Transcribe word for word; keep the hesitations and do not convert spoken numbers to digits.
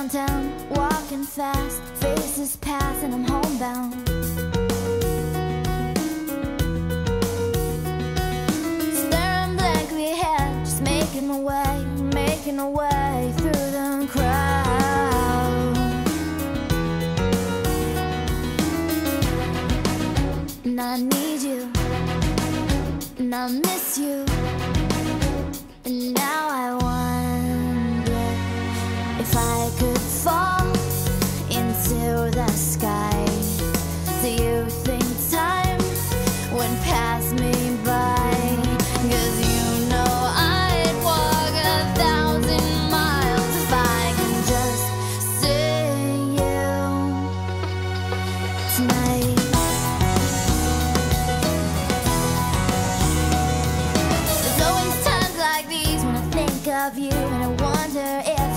downtown, walking fast, faces pass and I'm homebound. Staring blankly ahead, just making my way, making my way through the crowd. And I need you, and I miss you, and now I wonder if I could fall into the sky. Do you think time would pass me by? 'Cause you know I'd walk a thousand miles if I can just see you tonight. There's always times like these when I think of you, and I wonder if